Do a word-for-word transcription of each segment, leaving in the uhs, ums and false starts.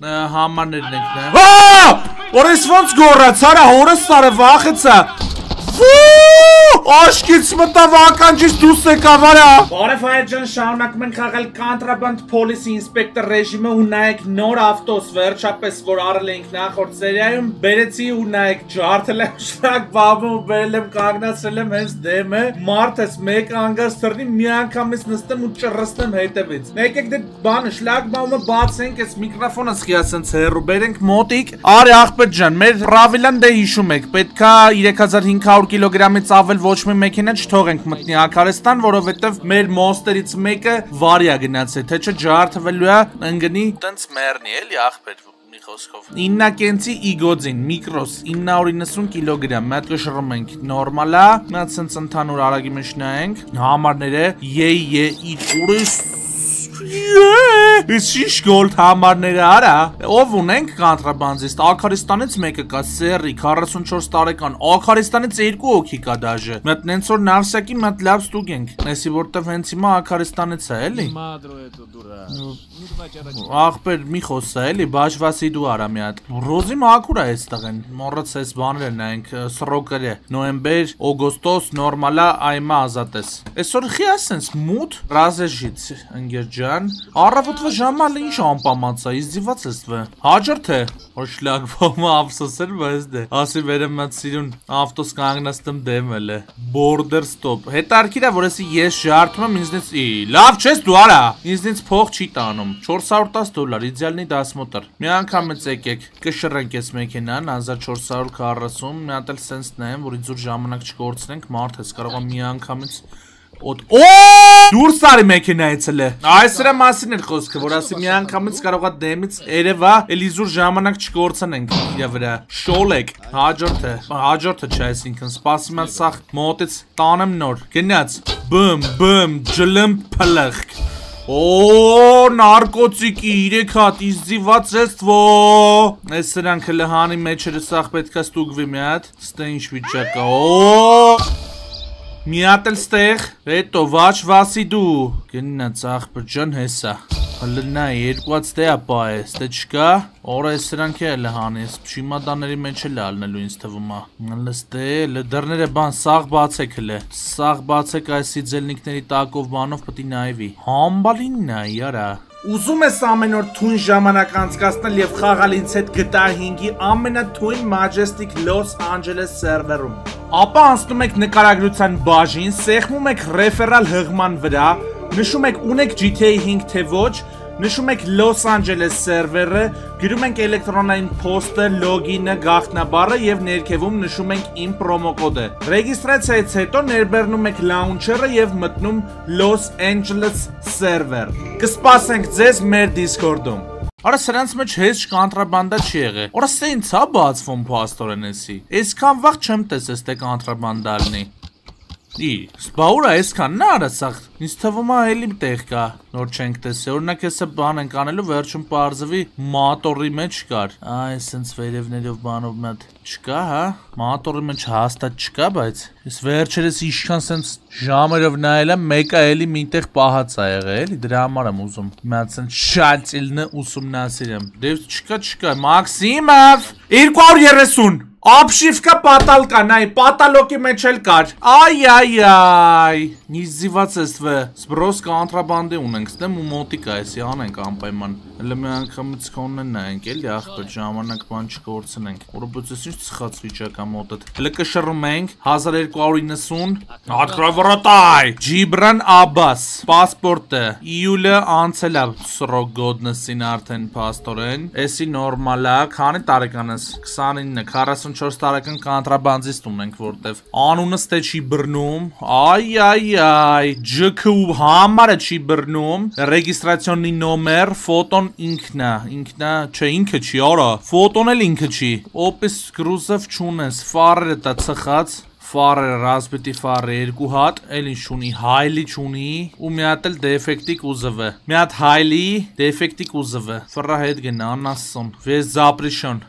Համարներն ենք նա։ Օրես ոնց գոռաց, արա հորս սարը վախեցա։ Աշկից մտավ ականջից դուրս եկավ արա։ Բարև հայր ջան, շարունակում ենք խաղալ Contraband Police Inspector ռեժիմը ու նայեք նոր ավտոս վերջապես որ արել ենք նախորդ սերիայում բերեցի ու նայեք ջարդել եմ շրակ բաբում ու բերել եմ կանգնացրել եմ հենց դեմը մարդս մեկ անգամ սրնի միանգամից նստեմ ու ճռստեմ հետևից։ Եկեք դե բանը շլակ բամը բացենք, այս միկրոֆոնը սխիասենց հեռու բերենք մոտիկ։ Արի աղբետ ջան, մեր Ravelan դե հիշում եք, պետքա երեք հազար հինգ հարյուր կիլոգրամից ավել ոչ մի մեքենա չթողենք մտնի Աքարեստան, որովհետև մեր մոստերից մեկը վարյա գնացել, թե չէ ջարդվելու է ընկնի տենց մեռնի, էլի աղբեր մի խոսքով։ իննակենցի իգոձին միկրոս ինը հարյուր իննսուն կիլոգրամ, մի հատ կշռում ենք, նորմալ է, մի հատ ցենց ընդհանուր արագի մեջ նայենք, համարները ե ե իչուրս Իսկ շիշ գոլդ համարները արա, ով ունենք կանտրաբանդիստ, Աքարիստանից մեկը կա, Սերի, քառասունչորս տարեկան, Աքարիստանից երկու հոգի կա դաժը, մետ նենց որ նավսյակի մետ լավ ստուգ ենք, նեսի որտև հենց հիմա Աքարիստանից է, էլի, աղբեր մի խոսա, էլի, բաշվասի դու արա մի հատ, ռոզի մակուր է ես տղեն, մորրած ես բաներ նայենք, սրոկեր է, նոյեմբեր, օգոստոս, նորմալա, այմա ազատես, այսօր խիաս ենք մութ, ռազեժից, ընգեր ջան, առավոտվա ժամալը ինչ անպամանցա, իզդիված ես դվե, հաջորդ է, որ շլակ բոմը ապսոսեր բայց դե, ասի վերեմ մատ սիրուն ավտոս կանգնաստեմ դեմել է, border stop, հետարքիր է, որ եսի ես ժարդում եմ, ինձնից, ի, լավ չես դու արա, ինձնից փող չի տանում, չորս հարյուր տասը դոլար, իդեալնի դաս մոտր, մի անգամից եկեք, կշռենք ես մեքենան, հազար չորս հարյուր քառասուն, մի հատ էլ սենց նայեմ, որ իձուր ժամանակ չկորցնենք, մարդ ես կարող է մի անգամից Օ դուրս արի մեքենայից էլ է Այս սրա մասին էր խոսքը որ ասի մի անգամից կարող է դեմից երևա էլի զուր ժամանակ չկորցնենք իր վրա շոլեք հաջորդը հաջորդը չէ այսինքն սպասում եմ սախ մոտից տանեմ նոր գնաց բմ բմ ջլմ փլխ Օ նարկոտիկի երեք հատ իզդիված ես թվո Այս սրանք հլը հանի մեջերը սախ պետքա ստուգվի մի հատ ստե ինչ վիճակ է Օ Մի հատ էլ ստեղ, հետո վաչ վասի դու, գննաց աղբր ջան հեսա, հլը նա երկու հատ ստե ապա է, ստե չկա, օրը ես սրանք է հլը հանես, շիմադաների մեջ էլ ալնելու ինձ թվում է, հլը ստե, հլը դրները բան սաղ բացեք հլը, սաղ բացեք այս սիձելնիկների տակով բանով պտի նայվի, համբալին նայ արա Ուզում ես ամեն օր թույն ժամանակ անցկացնել և խաղալ ինձ հետ գտա հինգի ամենաթույն Majestic Los Angeles սերվերում Ապա անցնում եք նկարագրության բաժին, սեղմում եք ռեֆերալ հղման վրա, նշում եք ունեք G T A հինգ թե ոչ, նշում եք Los Angeles սերվերը, գրում ենք էլեկտրոնային փոստը, լոգինը, գաղտնաբառը և ներքևում նշում ենք իմ պրոմոկոդը։ Ռեգիստրացիայից հետո ներբեռնում եք launcher-ը և մտնում Los Angeles սերվեր։ Կսպասենք ձեզ մեր Discord-ում։ Արա սրանց մեջ հեզ կանտրաբանդա չի եղե։ Արա սա ինձ հա բացվում փաստորեն էսի։ Այսքան վաղ չեմ տեսես թե կանտրաբանդա լինի։ Ի, սպաուրա այսքան նա արա սաղ, ինձ թվում է էլի տեղ կա, նոր չենք տեսե, օրինակ եսը բան ենք անելու վերջում պարզվի մատորի մեջ կար, այ սենց վերևներով բանով մատ չկա, հա, մատորի մեջ հաստատ չկա, բայց, ես վերջերս իշքան սենց ժամերով նայել եմ, մեկը էլի մինտեղ պահած ա եղե, էլի դրա համար եմ ուզում, մատ սենց շատիլնը ուսումնասիրեմ, դեվ չկա, չկա, Մաքսիմով, երկու հարյուր երեսուն Ապշիվկա պատալկա, նայ, պատալոկի մեջ էլ կար, այ, այ, այ, նիզիված ես թվե, սբրոս կանտրաբանդի ունենք, ստեմ ու մոտիկա եսի անենք անպայման, հլը մի անգամից կոնեն նայենք, էլի աղբեր ժամանակ բան չկորցնենք, որոբոց ես ինչ ծխած վիճակա մոտըտ, հլը կշռում ենք, հազար երկու հարյուր իննսուն, հատկրավրոտայ, Ջիբրան Աբաս, պասպորտը, իյուլը անցել է սրոկ գոդնսին արդեն պաստորեն, եսի նորմալա, քանի տարեկանս, քսանինը, քառասունչորս տարեկան կանտրաբանդիստ ունենք, որտև անունս թե չի բռնում, այ, այ, այ, Ջ K համարը չի բռնում, ռեգիստրացիոնի նոմեր, ֆոտոն ինքնա, ինքնա, չէ ինքը չի, արա, ֆոտոն էլ ինքը չի, օպիս գրուզով չունես, ֆարերը տա ծխած, Ֆարերը, ռազպետի ֆարը երկու հատ, էլ ինչ չունի, հայլի չունի, ու մի հատ էլ դեֆեկտի կուզվը, մի հատ հայլի, դեֆեկտի կուզվը, ֆրա հետ գնա, անասոն, վես զապրիշոն,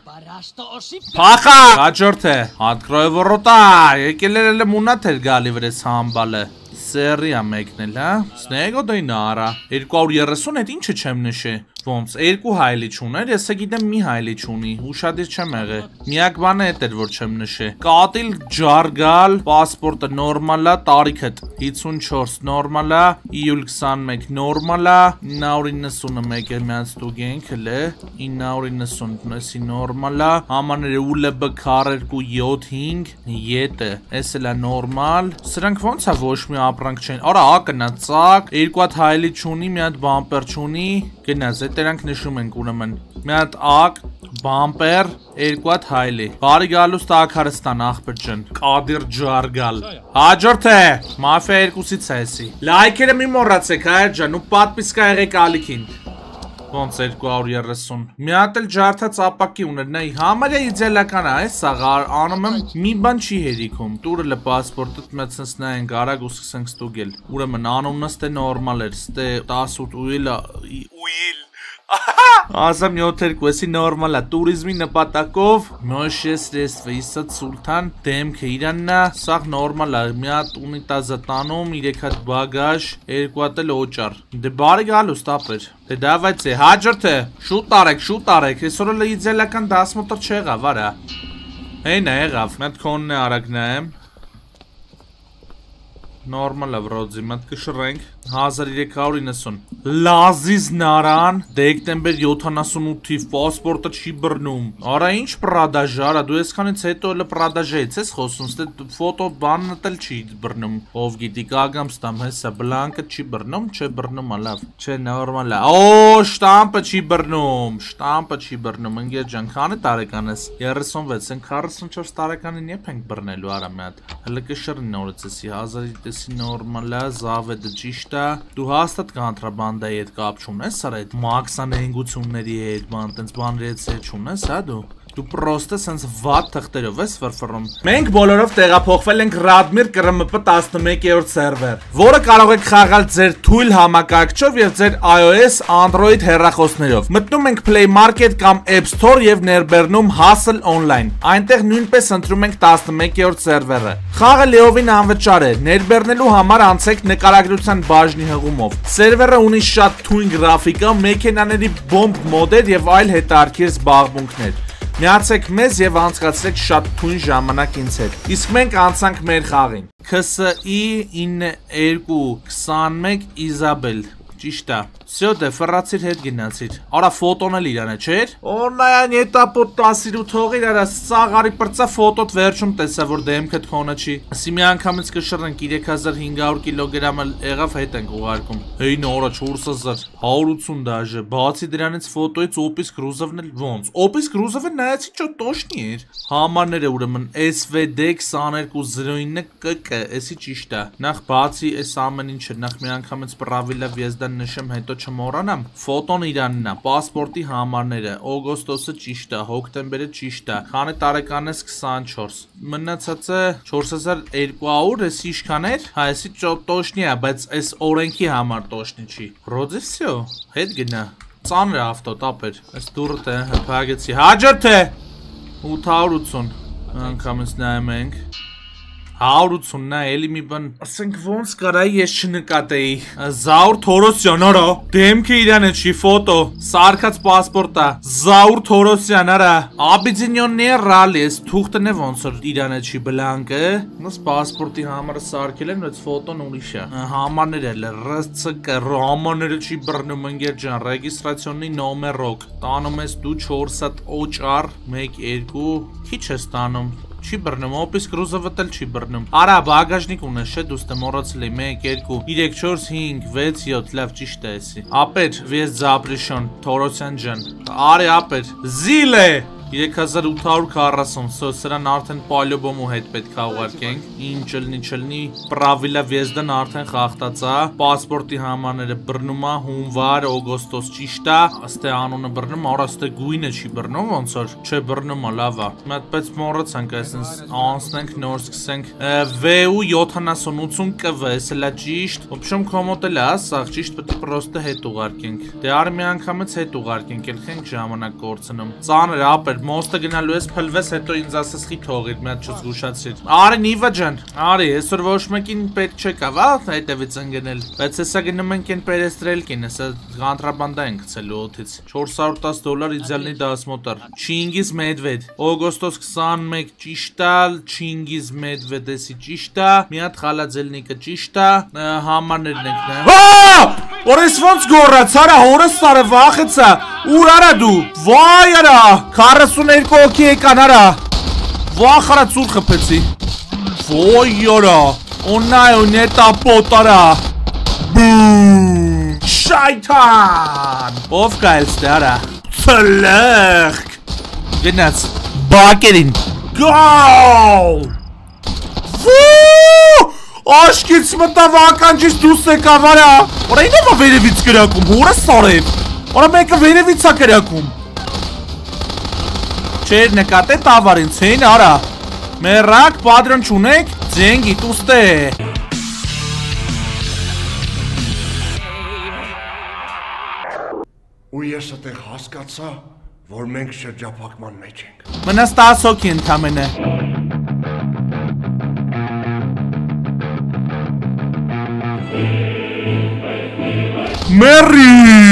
պախա, հաջորդ է, հատկրոյ վորոտա, եկել էր էլ մունատ էր գալի վրես համբալը, սերի ա մեկնել, հա, սնեգո դույն արա, երկու հարյուր երեսուն հետ ինչը չեմ նշե, Ոնց երկու հայլի չուներ, ես գիտեմ մի հայլի չունի, ուշադիր չեմ եղել։ Միակ բանը էդ էր, որ չեմ նշե։ Կատիլ ջարգալ, պասպորտը նորմալ է, տարիքը հիսունչորս նորմալ է, իյուլ քսանմեկ նորմալ է, իննսունմեկ է միած ստուգենք, հլը, իննսուն, նսի նորմալ է, համաները ուլբ քառերկու յոթ հինգ, յետը, էս էլ է նորմալ, սրանք ոնց է ոչ մի ապրանք չեն, արա ակնա ծակ, երկու հատ հայլի չունի, մի հատ բամպեր չունի, գնաց, այդ դրանք նշում ենք ուրեմն, մի հատ ակ, բամպեր, երկու հատ հայլի, բարի գալուս տակարստան աղբեր ջան, Կադիր ջարգալ, հաջորդ է, մաֆիա երկուսից է էսի, լայքերը մի մոռացեք հայր ջան, ու պատպիսկա եղեք ալիքին, ոնց երկու հարյուր երեսուն, մի հատ էլ ջարդած ապակի ուներ, նայ համարյա իդեալական է, այս աղար անում եմ, մի բան չի հերիքում, տուրը լը պասպորտըտ մեծնս նայենք արագ ու սկսենք ստուգել, ուրեմն անունս տե նորմալ էր, ստե տասութ ուիլ, ուիլ, ասամ յոթերկու, էսի նորմալ է, տուրիզմի նպատակով, մոշե սրեստվը, իսատ սուլթան, դեմքը իրաննա, սաղ նորմալ է, մի հատ ունիտազը տանում, իրեք հատ բագաժ, երկու հատ էլ օճար, դե բարի գալուս տապեր, դե դավայց է, հաջորդ է, շուտ արեք, շուտ արեք, այսօր էլ իդեալական դասմոտր չեղավ, արա, հեյն է եղավ, մետ քոնն է արագ նայեմ, նորմալ է վրոձի, մատ կշրենք, հազար երեք հարյուր իննսուն, լազիզ նարան, դեկտեմբեր յոթանասունութի պասպորտը չի բրնում, արա ինչ պրադաժ, արա, դու եսքանից հետո էլ պրադաժայից ես խոսում, ստե ֆոտո բանն էլ չի բրնում, ով գիտի կագամ ստամ, հեսա, բլանկը չի բրնում, չէ բրնում է լավ, չէ նորմալ է, օ, շտամպը չի բրնում, շտամպը չի բրնում, ընգեր ջան, քանի տարեկան ես, երեսունվեց, ենք քառասունչորս տարեկանին եփ ենք բրնելու արա մի հատ, հլը կշրին նորից էսի, հազար նորմալ է, զավեդը ճիշտ է, դու հաստատ կանտրաբանդայի հետ կապ չունես, սար այդ մաքսանեհինգությունների հետ, բան, տենց բանրի հետ սեր չունես, հա դու, դու պրոստը սենց վատ թղթերով ես վրվռում, մենք բոլորով տեղափոխվել ենք Radmir K R M P տասնմեկերորդ սերվեր, որը կարող եք խաղալ ձեր թույլ համակարգչով և ձեր iOS, Android հեռախոսներով, մտնում ենք Play Market կամ App Store և ներբեռնում Hustle Online, այնտեղ նույնպես ընտրում ենք տասնմեկերորդ սերվերը, խաղը լիովին անվճար է, ներբեռնելու համար անցեք նկարագրության բաժնի հղումով, սերվերը ունի շատ թույն գրաֆիկա, մեքենաների բոմբ մոդեր և այլ հետարքիր զբաղմունքներ, միացեք մեզ և անցկացրեք շատ թույն ժամանակ ինձ հետ, իսկ մենք անցանք մեր խաղին, K S I ինը երկու քսանմեկ Իզաբել, ճիշտ է, սյո դե ֆռացիր հետ գնացիր, արա ֆոտոն էլ իրան է, չէր, օրնայան ետապոտ տասիրու թողիր արա, սաղարի պրծա ֆոտոտ վերջում տեսա, որ դեմքդ քոնը չի, ասի մի անգամից կշրենք երեք հազար հինգ հարյուր կիլոգրամ էլ եղավ հետ ենք ուղարկում, հեյն օրա չորս հազար հարյուր ութսուն դաժե, բացի դրանից ֆոտոից Օպիս Կրուզովն էլ ոնց, Օպիս Կրուզովը նայացի չո տոշնի էր, համարները ուրեմն S V D քսաներկու զրո ինը K K, էսի ճիշտ է, նախ բացի էս ամեն ինչը, նախ մի անգամից պրավիլա վեզդան նշեմ, հետո չմոռանամ, ֆոտոն իրանն է, պասպորտի համարները, օգոստոսը ճիշտ է, հոկտեմբերը ճիշտ է, քանի տարեկան ես քսանչորս, մնացածը չորս հազար երկու հարյուր, էս իշքան էր, հա էսի տոշնի է, բայց էս օրենքի համար տոշնի չի, ռոձի վսյո, հետ գնա, ծանր է ավտո, տապեր, էս դուրդ է, հպագեցի, հաջորդ է, ութ հարյուր ութսուն, անգամից նայում ենք, հարյուր ութսուն, նա էլի մի բան, ասենք ոնց կարայի ես չնկատեի, Զաուր Թորոսյան, արա, դեմքը իրան է չի, ֆոտո, սարկած պասպորտ է, Զաուր Թորոսյան, արա, Աբիձինյոնն է ռալի, ես թուղթն է ոնց որ իրան է չի բլանկը, նս պասպորտի համարը սարկել են, բայց ֆոտոն ուրիշ է, համարներ էլ է, R C K, համարները չի բրնում ընգեր ջան, ռեգիստրացիոնի նոմերոկ, տանում ես դու չորս հատ օճար, մեկ, երկու, քիչ ես տանում, չի բրնում, Օպիս Կրուզովը էլ չի բրնում, արա բագաժնիկ ունես, չէ դուստը մոռացել էի, մեկ, երկու, երեք, չորս, հինգ, վեց, յոթ, լավ ճիշտ է էսի, ապեր, վես Զապրիշոն, Թորոսյան ջան, արի ապեր, զիլ է, երեք հազար ութ հարյուր քառասուն, սրան արդեն պալյոբոմու հետ պետք է ուղարկենք, ինչ չլնի չլնի, պրավիլա վեզդան արդեն խախտացա, պասպորտի համարները բրնում է, հունվար, օգոստոս ճիշտ է, աստե անունը բրնում, արա աստե գույնը չի բրնում, ոնց որ, չէ բրնում է, լավ է, մետ պես մոռացանք այսինս, անցնենք, նոր սկսենք, V U յոթանասուն ութսուն K V, էս էլ է ճիշտ, ոբշում կոմոտ էլ է, սաղ ճիշտ պետք է պրոստը հետ ուղարկենք, դե արի մի անգամից հետ ուղարկենք, էլ խենք ժամանակ կորցնում, ծանր ապեր Մոստը գնալու ես փլվես, հետո ինձ ասես խի թողիր, մի հատ չզգուշացրիր։ Արի Նիվա ջան, արի, այսօր ոչ մեկին պետք չեկավ, ա, հետևից ընկնել։ Բայց հեսա գնում ենք այն պերեստրելկին, հեսա կոնտրաբանդա ենք գցելու օդից։ չորս հարյուր տասը դոլար իդեալնի դասմոտար։ Չինգիզ Մեդվեդ, օգոստոս քսանմեկ ճիշտ է, Չինգիզ Մեդվեդեսի ճիշտ է, մի հատ խալաձելնիկը ճիշտ է, համարներն ենք նայում։ Հա! Որես ոնց գոռաց, արա հորս սարը վախեցա։ Ուր արա դու։ Վայ արա, քառասունուերկու հոգի եկան արա։ Վախ արա ծուր խփեցի։ Ոյ արա, օնայ նետա պոտ արա։ Բում։ Շայթան։ Ով կա այստեղ արա։ Ծլեղք։ Գնաց բակերին։ Գոլ։ Վու։ Աշկից մտավ ականջից դուրս եկավ արա։ Որա ինով է վերևից կրակում, հորը սարև։ Որա մեկը վերևից է կրակում։ Չեր նկատե տավարին, ցեն արա։ Մերակ, պատրոն չունեք, ձենգի տուստե։ Ու ես այդտեղ հասկացա, որ մենք շրջափակման մեջ ենք։ Մնաս տասը հոգի ընդամենը։ Մերի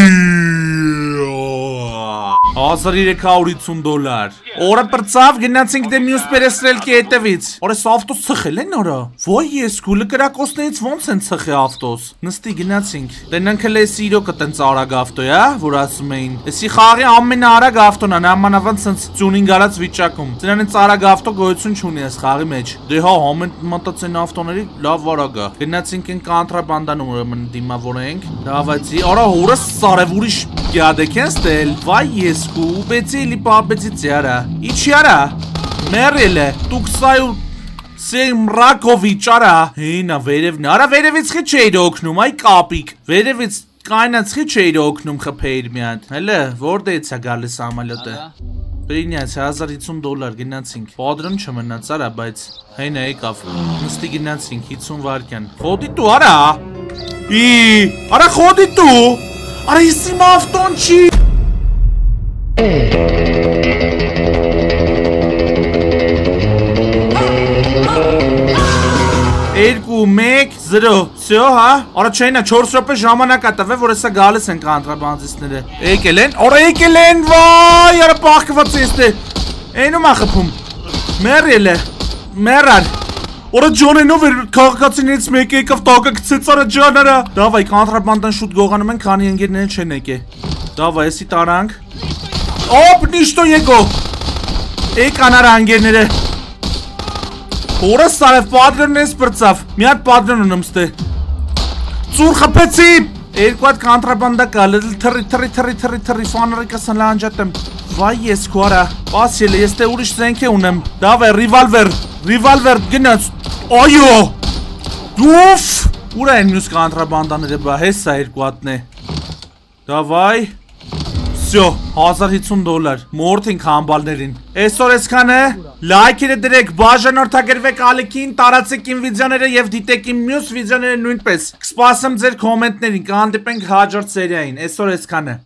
հազար երեք հարյուր ութսուն դոլար Օրը պրծավ գնացինք դե մյուս պերեստրելկի հետևից Օրես ավտոս ծխել են արա Ոյ ես գուլը կրակոսներից ոնց են ծխե ավտոս Նստի գնացինք Դենանք էլ էս իրոկը տենց արագ ավտո է որ ասում էին Էսի խաղի ամեն արագ ավտոն է նամանավանդ սենց ծյունինգ արած վիճակում Ձենան էս արագ ավտո գոյություն չունի ես խաղի մեջ Դե հա համեն մտած են ավտոների լավ արագ է Գնացինք են կոնտրաբանդան ուրեմն դիմավորենք Դավայցի արա հորս սարև ուրիշ գյադեք են ստել Վայ ես գու բեցի լի պապեցի ձյարա Իչի արա մերել է տուքսայու Սեմ Ռակովիչ արա Հինա վերևն արա վերևից խի չէիր օգնում այ կապիկ Վերևից կայնած խի չէիր օգնում խփեիր մի հատ Հելը որտեղից է գալիս ամալյոտը Պրինյաց հազար ութսուն դոլար գնացինք Պատրոն չմնաց արա բայց հենա եկավ Նստի գնացինք հիսուն վարկյան Խոդի տու արա Ի արա խոդի տու Արա ես իմ ավտոն չի Երկու, մեկ, զրո, սյո, հա, արա չայնա, չորս րոպե ժամանակ ա տվե, որ եսա գալիս են կոնտրաբանդիստները Եկել են, արա եկել են, վայ, արա պախկված ես դե Էնում ա խպում, մերել է, մերար Արա ջոնենով էր քաղաքացիներից մեկ եկավ տակը գցեց արա ջան արա Դավայ կոնտրաբանդան շուտ գողանում են քանի ընկերները չեն եկե Դավայ եսի տարանք Օպ նիշտո եկո Եկան արա ընկերները Հորս սարև պատրոնն ես պրծավ Մի հատ պատրոն ունեմ ստե Ծուր խպեցի Երկու հատ կոնտրաբանդա կա լդլ թրի թրի թրի թրի թրի ֆաներիկը սնլանջատեմ Վայ ես քոարա Պասել ես տե ուրիշ զենք է ունեմ Դավայ ռիվալվեր Ռիվալվեր գնաց Այո Դուֆ Ուր են մյուս կոնտրաբանդաները բա հեսա երկու հատն է Դավայ Սյո հազար ութսուն դոլար Մորթինք համբալներին Այսօր էսքան է Լայքերը դրեք բաժանորդագրվեք ալիքին Տարածեք իմ վիդեոները եւ դիտեք իմ մյուս վիդեոները նույնպես Կսպասեմ ձեր կոմենտներին Կհանդիպենք հաջորդ սերիային Այսօր էսքան է